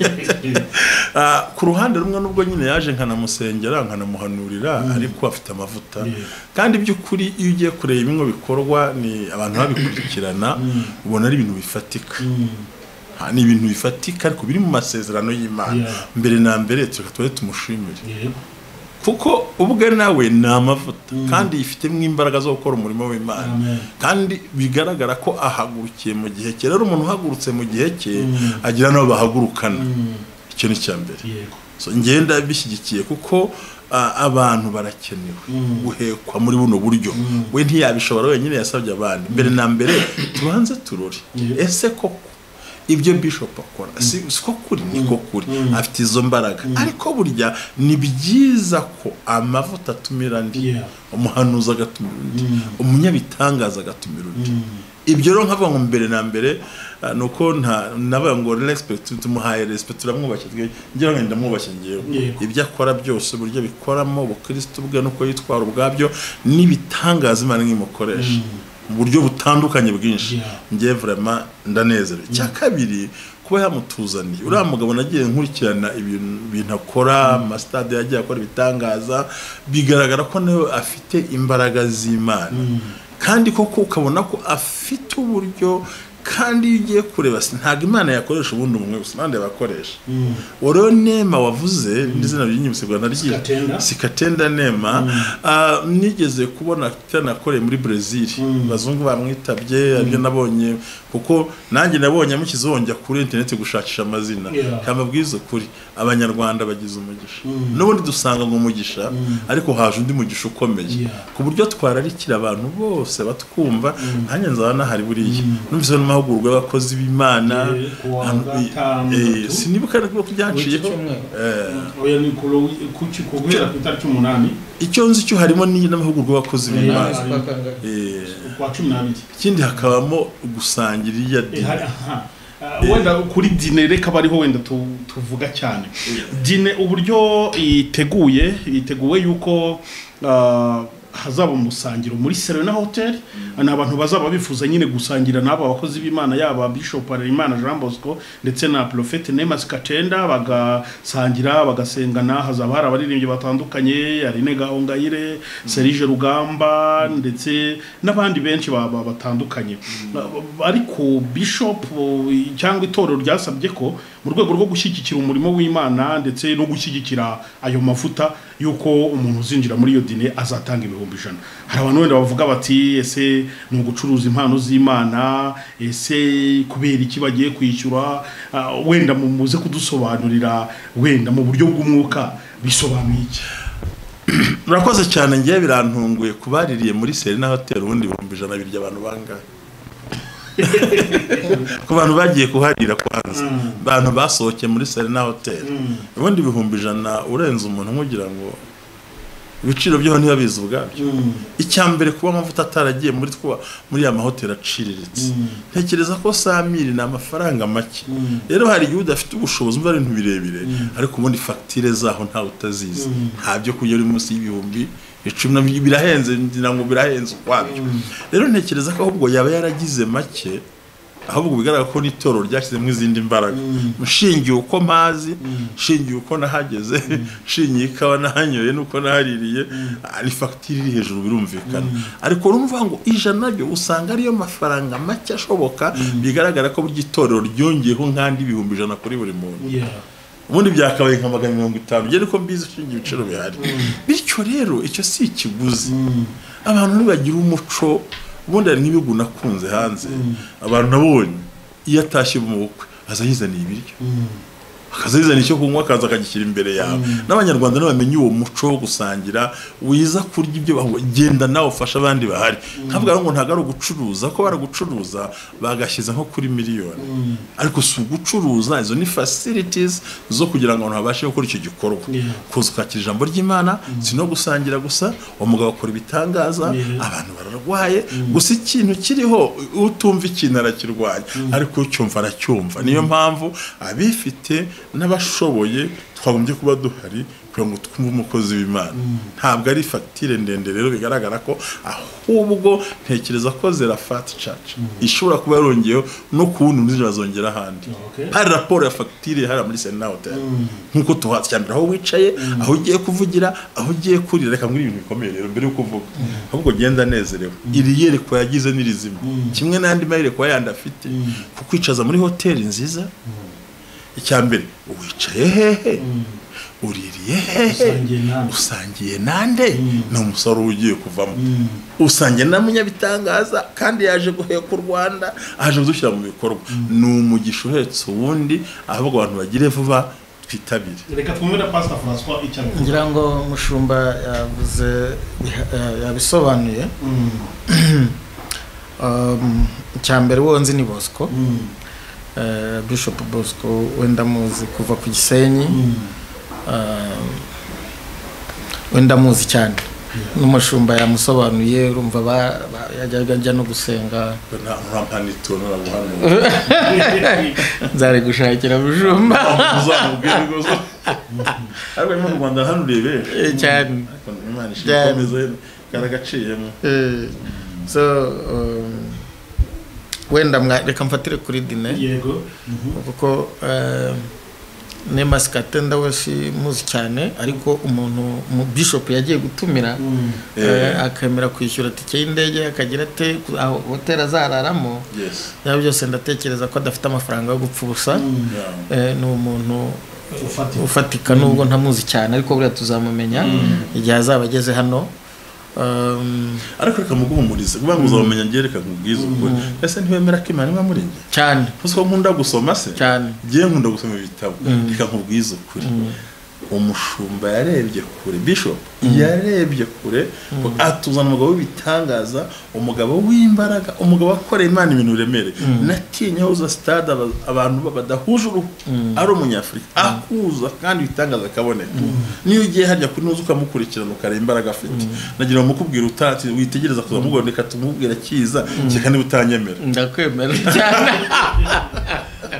Ku ruhande rumwe nubwo nyine yaje nkanamusengera nkanamuhanurira ariko afite amavuta kandi by'ukuri iyo ugiye kureba ibintu bikorwa ni abantu babikurikirana ubona ari ibintu bifatika ni ibintu bifatika ariko biri mu masezerano y'Imana. Mbere na mbere tukatware tumushimire kuko ubwe nawe ni amavuta kandi yifitemo imbaraga zo gukora umurimo w'Imana kandi bigaragara ko ahagurukiye mu gihe cye. Rero umuntu uhagurutse mu gihe cye agira nabo bahagurukana icyo ni cyambere. So ngenda bishyigikiye kuko abantu barakenewe guhekwa muri buno buryo we ntiyabishobora wenyine yasabye abandi. Mbere na mbere tubanze turore ese koko ibyo Bishop akora siko kuri niko kuri afite izo mbaraga ariko burya ni byiza ko amavuta atumira ndi umuhanuza agatumira undi umunyabitangaza agatumira undi. Ibyo rero nkavuga ngo mbere na mbere nuko nta nabaye ngo respect tumuhaye respect turamwubashye ngira ngo ndamwubashye ngiye ibyo akora byose buryo bikoramo ubukristo bwe nuko yitwara ubwabyo nibitangaza Imana nkimukoresha buryo butandukanye bwinshi ngiye vraiment ndanezerewe. Cya kabiri kuba yamutuzaniye uriya mugabo nagiye nkurikirana ibintu akora amastade yagiye akora ibitangaza bigaragara ko nawe afite imbaraga z'Imana kandi koko ukabona ko afite uburyo kandi ugiye kureba ntago Imana yakoresha ubundi umwe gusa nande bakoresha. Oro Nema wavuze ndizina byinyimusigwa naryiye Sikatenda Nema nigeze kubona cyanakoreye muri Brazil bazungu bamwitabye abyo nabonye kuko nanjye nabonye mukizonjya kuri internet gushakisha amazina kamabwiza kuri abanyarwanda bagize umugisha n'ubundi dusanga ngo umugisha ariko haje undi mugisha ukomeye ku buryo twararikira abantu bose batwumva hanye nzana hari buriye numvise n'amahugurwa y'abakozi b'Imana sinibuka ko byanciyeho oya ni kuki kubera kwitariki umunani icyo nzi cyo harimo n'amahugurwa y'abakozi b'Imana kwa cumi n'abiri ikindi hakabamo gusangira iya wenda kuri dine reka bariho wenda tuvuga cyane dine uburyo iteguye iteguwe yuko hazaba umusangiro muri Serena Hotel ana abantu bazaba bifuza nyine gusangira n'aba bakozi b'Imana yaba Bishop Harerimana Jean Bosco ndetse na Prophet Nemas Katenda bagasangira bagasengana hazaba hari abaririmbyi batandukanye Aline Gahongayire Serge Rugamba ndetse n'abandi benshi batandukanye ariko Bishop cyangwa itorero ryasabye ko mu rwego rwo gushyigikira umurimo w'Imana ndetse no gushyigikira ayo mafuta yuko umuntu uzinjira muri iyo dine azatanga ibihumbi ijana hari abantu wenda bavuga bati ese ni ugucuruza impano z'Imana ese kubera iki bagiye kwishyura wenda muze kudusobanurira wenda mu buryo bw'umwuka bisobanuye iki murakoze cyane ngiye birantunguye kubaririye muri Serena Hotel ubundi ibihumbi ijana birya abantu bangahe ku bantu bagiye kuharira kwanza abantu basohoke muri Serena Hotel ubundi ibihumbi ijana urenze umuntu nkugira ngo ibiciro byo ntibabizi ubwabyo icyambere kuba amavuta ataragiye muri twa muri ya mahoteli aciriritse ntekereza ko samiri na amafaranga make rero hari igihe udafite ubushobozi mva ibintu birebire ariko ubundi facture zaho nta utazizi ntabyo kugera munsi y'ibihumbi icumi birahenze ndina ngo birahenze kwabyo rero ntekereza ko ahubwo yaba yaragize make ahubwo bigaragara ko nitoro ryashyizemo izindi imbaraga mushingiye uko mazi shingiye uko nahageze shingiye ikawa nahanyoye nuko nahaririye ari facture iri hejuru birumvikana ariko urumva ngo ijana byo usanga ariyo mafaranga make ashoboka bigaragara ko buryitorero ryongeyeho nkandi ibihumbi ijana kuri buri muntu ubundi byakabaye nka magana mirongo itanu nge niko mbizi shingiye ibiciro bihari bityo rero icyo si ikiguzi abantu nibagira umuco ubundi ari nk'ibihugu nakunze hanze abantu nabonye iyo atashye mu bukwe azayizaniye ibiryo akazizana icyo kunywa akaza akagishyira imbere yawe n'abanyarwanda n'abamenye uwo muco wo gusangira wiza kurya ibyo bagenda nawe ufasha abandi bahari nkavuga ngo ntago ari ugucuruza ko baragucuruza bagashyiza nko kuri miliyoni ariko si ugucuruza izo ni facilities zo kugira ngo abantu babashe gukora icyo gikorwa kuza kwakira ijambo ry'Imana si no gusangira gusa umugabo akora ibitangaza abantu bararwaye gusa ikintu kiriho utumva ikintu arakirwanya ariko cyumva aracyumva niyo mpamvu abifite n'abashoboye twagombye kuba duhari kugira ngo twumve umukozi w'Imana ntabwo ari facture ndende rero bigaragara ko ahubwo ntekereza ko Zerafat Church ishobora kuba yarongeyeho no kuwundi muri bazongera ahandi hari raporo ya facture hari muri Serena Hotel nkuko tuhatshyambira aho wicaye aho ugiye kuvugira aho ugiye kurira reka muri ibintu bikomeye rero mbere yo kuvuga ahubwo genda nezerewe iri yereko yagize nirizima kimwe n'andi mahire kwa yandi afite kukwicaza muri hoteli nziza icyambere uwicaye hehe uririye hehe usangiye nande no musoro ugiye kuvamo usangiye na munyabitangaza kandi yaje guheka u Rwanda aje gushyira mu bikorwa ni umugisha uhetse ubundi ahubwo abantu bagire vuba twitabire reka twumvira Pastor François icyambere ngira ngo mushumba yavuze yabisobanuye um icyambere wonzi ni Bosco Bishop Bosco wenda muzi kuva ku Gisenyi wenda muzi cyane n'umushumba yamusobanuye urumva yajyaga njya no gusenga ntampanito n'abuhano nzare gushakira mushumba uzamubwira gozo ariko mu Rwanda hano urebe cyane Imana ishikomeze karagaciyemo so wenda reka mfatire kuri dine yego kuko Nemas Katenda wese muzi cyane ariko umuntu mu Bishop yagiye gutumira akemera kwishyura tike y'indege akagira ate hotel azararamo yaba byose ndatekereza ko adafite amafaranga yo gupfubusa ni umuntu ufatika nubwo ntamuzi cyane ariko buriya tuzamumenya igihe azaba ageze hano ariko reka muguhumurize kuba ngo uzamenya ngereka nkubwiza ukuri ese ntiwemera ko Imana imwe muri nge cyane kuko nkunda gusoma se cyane giye nkunda gusoma ibitabo reka nkubwiza ukuri umushumba yarebye kure Bishop yarebye kure atuzana umugabo w'ibitangaza umugabo w'imbaraga umugabo akoreye Imana ibintu remere natinye uza stade abantu badahuje uruhu ari umunyafrika akuza kandi bitangaza kaboneka niyo ugiye harya kuri nuzu ukamukurikirana ukare imbaraga afite nagira mukubwira utati witegereza kuzamugondeka tumubwira kiza cyane butanyemera ndakwemera cyane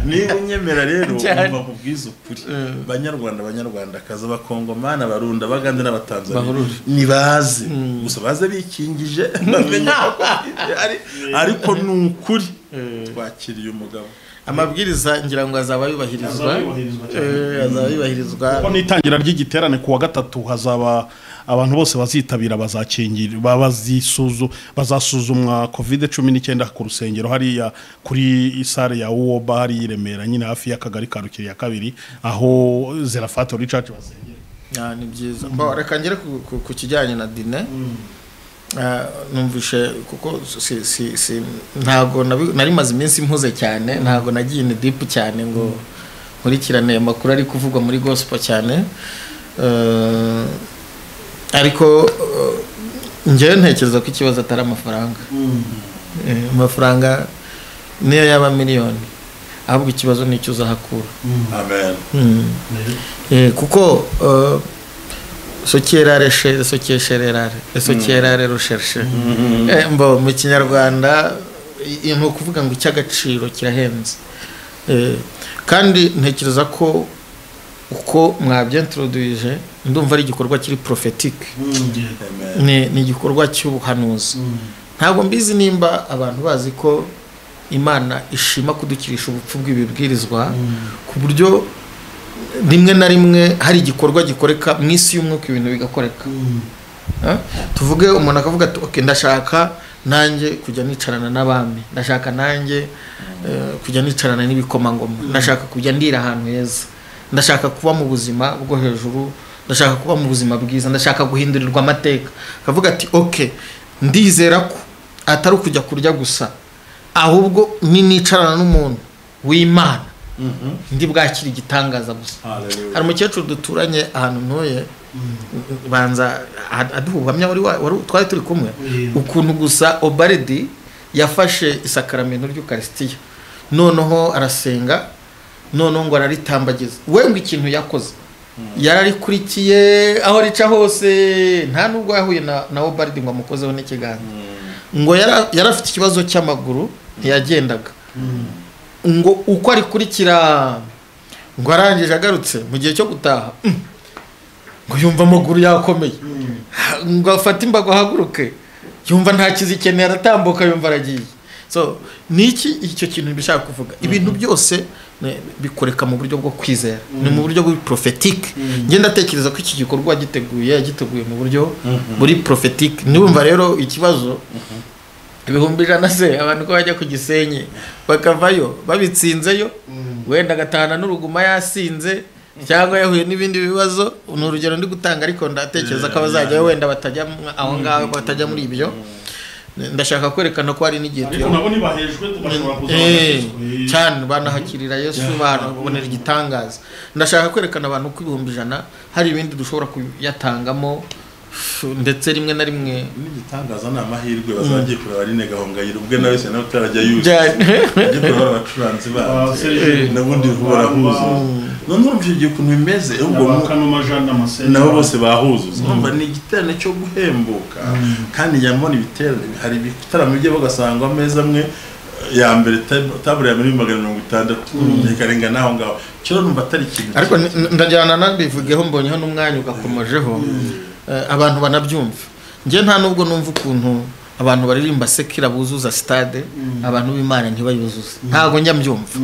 niba unyemera rero umva kubwiza ukuri banyarwanda banyarwanda kaza bakongomana barunda bagande n'abatanzania nibaze gusa baze bikingije bamenye ariko nukuri twakiriye umugabo amabwiriza ngira ngo azaba yubahirizwa eh azaba yubahirizwa ko nitangira ry'igiterane ku wa gatatu hazaba abantu bose bazitabira bazakingira babazisuzu bazasuzumwa covid cumi n'icyenda ku rusengero hariya kuri isare ya Uoba hari iremera nyine hafi y'akagari ka Rukiri ya kabiri aho Zerafato Church basengera. Ah ni byiza mba reka ngere ku kijyanye na dine numvishe kuko si si si ntago nari maze iminsi impuze cyane ntago nagiye ni deep cyane ngo nkurikirane amakuru ari kuvugwa muri gospel cyane ariko ngewe ntekereza ko ikibazo atari amafaranga amafaranga niyo yaba miliyoni ahubwo ikibazo nicyo uzahakura amen kuko sokera reshe sokeshererare sokera rushershe mbo mu kinyarwanda no kuvuga ngo icy'agaciro kirahenze kandi ntekereza ko uko mwabyentroduije ndumva ari igikorwa kiri prophetique ni ni igikorwa cy'ubuhanuzi ntabwo mbizi nimba abantu bazi ko Imana ishima kudukirisha ubupfu bw'ibibwirizwa ku buryo rimwe na rimwe hari igikorwa gikoreka mu isi y'umwuka ibintu bigakoreka tuvuge umuntu akavuga ati okay ndashaka nanjye kujya nicarana n'abami ndashaka nanjye kujya nicarana n'ibikomangoma ndashaka kujya ndira ahantu heza ndashaka kuba mu buzima bwo hejuru ndashaka kuba mu buzima bwiza ndashaka guhindurirwa amateka akavuga ati okay ndizera ko atari kujya kurya gusa ahubwo ni nicarana n'umuntu w'Imana ndi bwakira igitangaza gusa hari umukecuru duturanye ahantu ntoye banza aduhuhamya wari wari twari turi kumwe ukuntu gusa Obaridi yafashe isakaramento ry'Ukaristiya noneho arasenga noneho ngo araritambagiza we ngo ikintu yakoze yararikurikiye aho rica hose nta nubwo yahuye na na Obaridi ngo amukozeho n'ikiganza ngo yarafite ikibazo cy'amaguru ntiyagendaga ngo uko ari kurikira ngo arangije agarutse mu gihe cyo gutaha ngo yumva amaguru yakomeye ngo afate imbago haguruke yumva nta kizikenera aratambuka yumva aragiye so niki icyo kintu bishaka kuvuga ibintu byose bikoreka mu buryo bwo kwizera ni mu buryo bwo prophetique nge ndatekereza ko iki gikorwa giteguye giteguye mu buryo buri prophetique niwumva rero ikibazo ibihumbi ijana se abantu ko bajya ku Gisenyi bakavayo babitsinzeyo wenda gatahana n'uruguma yasinze cyangwa yahuye n'ibindi bibazo ni urugero ndi gutanga ariko ndatekereza ko bazajya wenda batajya aho ngaho batajya muri ibyo ndashaka kwerekana ko hari n'igihe ariko nabo ni bahejwe tubashobora kuzabona cyane banahakirira Yesu banabonera igitangaza ndashaka kwerekana abantu ko ibihumbi ijana hari ibindi dushobora kuyatangamo ndetse rimwe na rimwe n'igitangaza n'amahirwe bazagiye kureba ari negahongayira ubwe nawe se nawe utarajya yuze agiye kureba abacuranzi babo nabundi barahuza none urumvye ukuntu bimeze ubwo nabo bose bahuza urumva ni igiterane cyo guhembuka kandi yambona ibiterane hari ibitaramo bye bagasanga ameza amwe ya mbere tabure ya miliyoni magana mirongo itandatu ikarenga naho ngaho cyo numva atari ikintu ariko ndajyana nabivugeho mbonyeho n'umwanya ugakomojeho abantu banabyumva nge nta nubwo numva ukuntu abantu baririmba sekira buzuza stade abantu b'Imana ntibayuzuza ntago njya mbyumva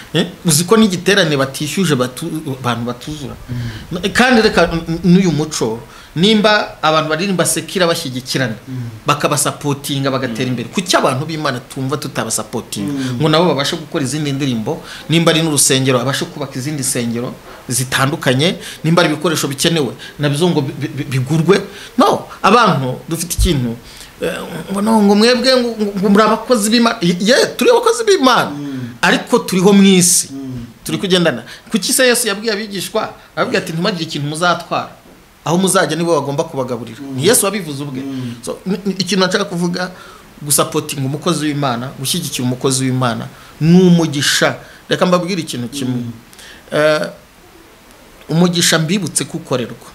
uzi ko n'igiterane batishyuje abantu batuzura kandi reka n'uyu muco nimba abantu baririmba sekira bashyigikirana bakabasupportinga bagatera imbere kuki abantu b'Imana tumva tutabasupportinga ngo nabo babashe gukora izindi ndirimbo nimba ari n'urusengero abashe kubaka izindi sengero zitandukanye nimba ari ibikoresho bikenewe nabyo ngo bigurwe no abantu dufite ikintu ngo no ngo mwebwe ngo muri abakozi b'Imana ye turi abakozi b'Imana ariko turiho mu isi turi kugendana kuki se Yesu yabwiye abigishwa ababwiye ati ntimagire ikintu muzatwara aho muzajya nibo bagomba kubagaburira ni Yesu wabivuze ubwe so ikintu nashaka kuvuga gusupporting umukozi w'Imana gushyigikira umukozi w'Imana n'umugisha reka mbabwira ikintu kimwe eh umugisha mbibutse kukorerwa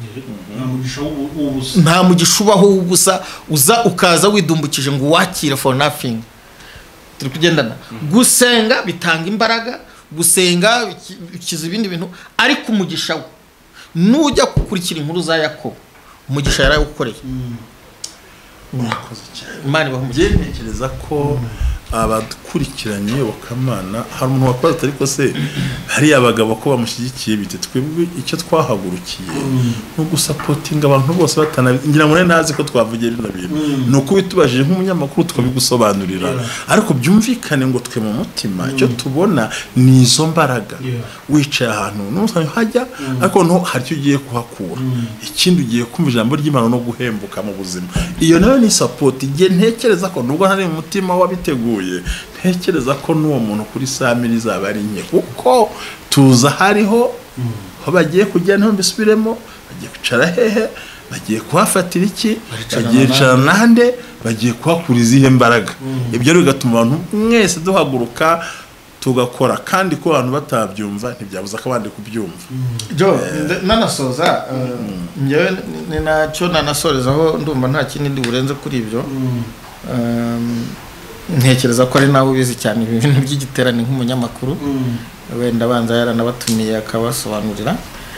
nta mugisha ubaho ubusa uza ukaza widumbukije ngo wakire for nothing turi kugendana gusenga bitanga imbaraga gusenga bikiza ibindi bintu ariko umugisha we nujya gukurikira inkuru za Yakobo umugisha yarawukoreye murakoze cyane Imana ibaho ntekereza ko abadukurikiranye yobokamana hari umuntu wakoze ariko se hari abagabo ko bamushyigikiye bite twebwe icyo twahagurukiye no gusapotinga abantu bose batangira ngo nazi ko twavugiye bino bintu no kubitubajije nk'umunyamakuru twabigusobanurira ariko byumvikane ngo twe mu mutima icyo tubona ni izo mbaraga wicaye ahantu n'umusanga hajya ariko no hari icyo ugiye kuhakura ikindi ugiye kumva ijambo ry'Imana no guhembuka mu buzima iyo nayo ni support igihe ntekereza ko nubwo ntari mu mutima wabiteguye ntekereza ko n'uwo muntu kuri samiri zaba ari nke kuko tuza hariho aho bagiye kujya niho mbisubiremo bagiye kwicara hehe bagiye kuhafatira iki bagiye kwicara nande bagiye kuhakura izihe mbaraga ibyo rero bigatuma abantu mwese duhaguruka tugakora kandi ko abantu batabyumva ntibyabuza ko abandi kubyumva jo nanasoza ngewe ni nacyo nanasorezaho ndumva nta kindi ndi burenze kuri ibyo ntekereza ko ari nawe ubizi cyane ibintu by'igiterane nk'umunyamakuru wenda abanza yaranabatumiye akabasobanurira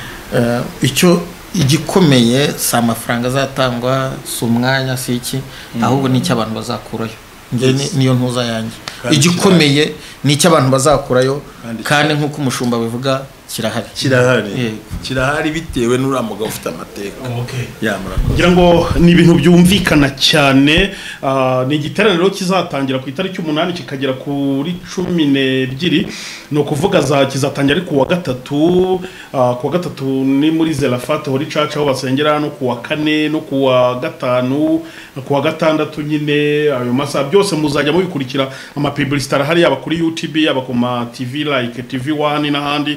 icyo igikomeye si amafaranga azatangwa si umwanya si iki ahubwo ni icyo abantu bazakurayo niyo ntuza yanjye igikomeye ni icyo abantu bazakurayo kandi nk'uko umushumba bivuga kirahari kirahari kirahari bitewe n'uramuga ufite amateka yamara kugira ngo ni ibintu byumvikana cyane ni igiterane rero kizatangira ku itariki umunani kikagera kuri cumi n'ebyiri no kuvuga za kizatangira ari ku wa gatatu ku wa gatatu ni muri Zelafate Holy Church aho basengera no ku wa kane no ku wa gatanu ku wa gatandatu nyine ayo masaha byose muzajya mubikurikira ama publicity hari yaba kuri YouTube yaba ku ma T V like T V one n'ahandi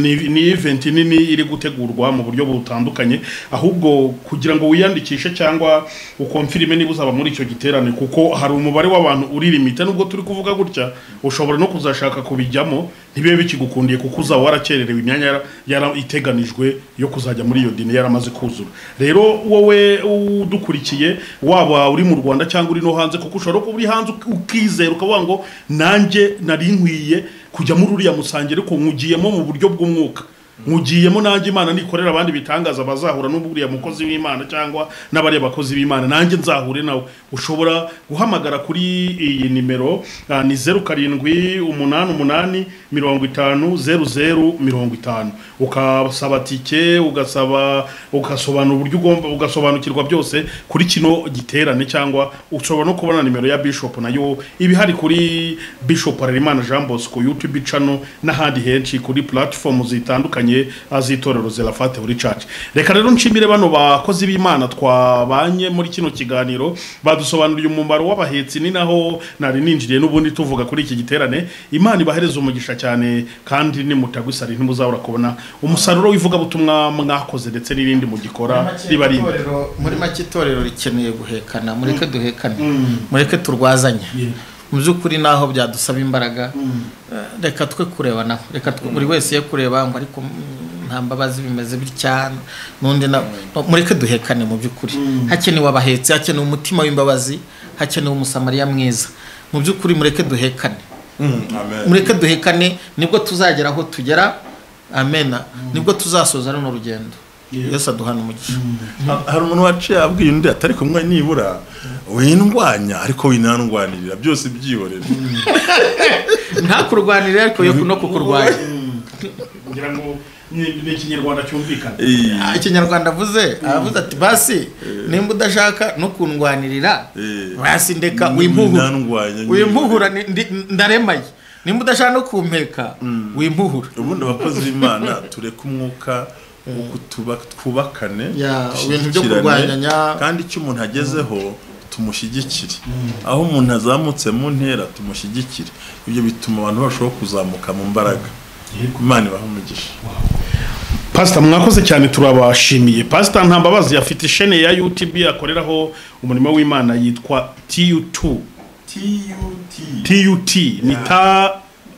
ni event nini iri gutegurwa mu buryo butandukanye ahubwo kugira ngo wiyandikishe cyangwa ukonfirme niba uzaba muri icyo giterane kuko hari umubare w'abantu uri limite nubwo turi kuvuga gutya ushobora no kuzashaka kubijyamo ntibibe bikigukundiye kuko uzaba warakererewe imyanya yara iteganijwe yo kuzajya muri iyo dini yaramaze kuzura rero wowe udukurikiye waba uri mu Rwanda cyangwa uri no hanze kuko ushobora kuba uri hanze ukizera ukavuga ngo nanjye nari nkwiye kujya muri uriya musangire ko nkugiyemo mu buryo bw'umwuka nkugiyemo nanjye Imana nikorera abandi bitangaza bazahura n'uburiya mukozi w'Imana cyangwa n'abari bakozi b'Imana nanjye nzahure nawe ushobora guhamagara kuri iyi nimero ni zero karindwi umunani umunani mirongo itanu zero zero mirongo itanu ukasaba tike ugasaba ugasobanura uburyo ugomba ugasobanukirwa byose kuri kino giterane cyangwa ushobora no kubona nimero ya Bishop nayo ibihari kuri Bishop Harerimana Jean Bosco YouTube channel n'ahandi henshi kuri platform zitandukanye azitorero Zelafate Holy Church reka rero nshimire bano bakozi b'Imana twabanye muri kino kiganiro badusobanuriye umumaro w'abahetsi ni naho nari ninjiriye n'ubundi tuvuga kuri iki giterane Imana ibahereza umugisha cyane kandi ni mutagusari ntimuzabura kubona umusaruro w'ivuga butumwa mwakoze ndetse n'irindi mu gikora ribarinde muri make itorero rikeneye guhekana mureke duhekane mureke turwazanye mu by'ukuri naho byadusaba imbaraga reka twe kurebana reka buri wese ye kureba ngo ariko nta mbabazi bimeze bitya nundi mureke duhekane mu by'ukuri hakenewe abahetsi hakenewe umutima w'imbabazi hakenewe umusamariya mwiza mu by'ukuri mureke duhekane mureke duhekane nibwo tuzagera aho tugera amena nibwo tuzasoza runo rugendo Yesu aduhana umugisha hari umuntu waciye abwiye undi atari kumwe nibura windwanya ariko winandwanirira byose byihorera nta kurwanirira ariko yo no kukurwanya ngira ngo ni ikinyarwanda cyumvikana ikinyarwanda avuze aravuze ati basi nimba udashaka no kundwanirira basi ndeka wimpuhura wimpuhura ndaremaye nimba udashaka no kumpeka wimpuhura ubundi abakozi b'Imana tureka umwuka twubakane ibintu byo kurwanyanya kandi icyo umuntu agezeho tumushyigikire aho umuntu azamutse mu ntera tumushyigikire ibyo bituma abantu bashobora kuzamuka mu mbaraga Imana ibahe umugisha Pastor mwakoze cyane turabashimiye Pastor Ntambabazi afite ishene ya YouTube akoreraho umurimo w'Imana yitwa T U two T U T T U T ni ta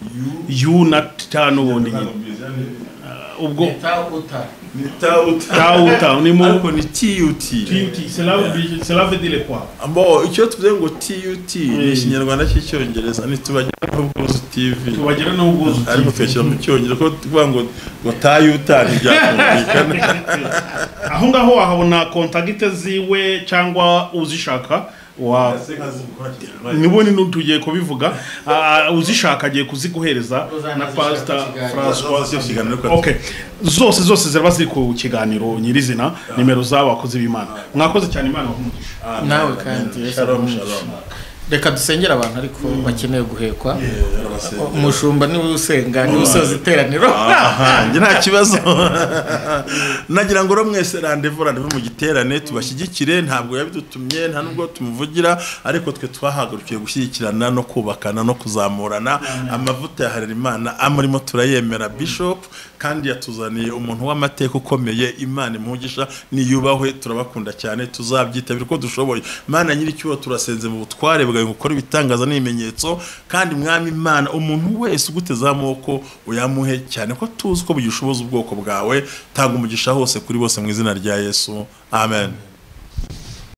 yu na ta n'ubundi nyine ubwo ni tauta tauta ni mu ariko ni tut tut cela cela veut dire quoi ambo icyo tuvuze ngo tut ni ikinyarwanda cy'icyongereza ni tubagira n'ubwuzu tv tubagira n'ubwuzu ariko tweshyira mu cyongereza ko tuvuga ngo ngo tauta ni byakumvikana aho ngaho wahabona contact ziwe cyangwa uzishaka wa nibone n'utugiye kubivuga uzishaka agiye kuziguhereza na Pastor François. Okay, zose zose ziraba ziri ku kiganiro nyirizina nimero zabo akoze b'Imana. Mwakoze cyane Imana bakumugisha nawe kandi shalom shalom. Reka dusengera abantu ariko bakeneye guhekwa umushumba ni usenga ni usoza iteraniro nje nta kibazo nagira ngo ro mwese rendez-vous rendez-vous mu giterane tubashyigikire ntabwo yabidutumye nta nubwo tumuvugira ariko twe twahagurukiye gushyigikirana no kubakana no kuzamurana amavuta ya Harerimana amurimo turayemera bishop kandi yatuzaniye umuntu w'amateka ukomeye Imana imugisha niyubahwe turabakunda cyane tuzabyitabira ko dushoboye Imana nyiri cyuho turasenze mu butware bwa gukora ibitangaza n'ibimenyetso kandi mwami Imana umuntu wese uguteza amoko uyamuhe cyane ko tuzi ko bugishoboza ubwoko bwawe tanga umugisha hose kuri bose mu izina rya Yesu amen.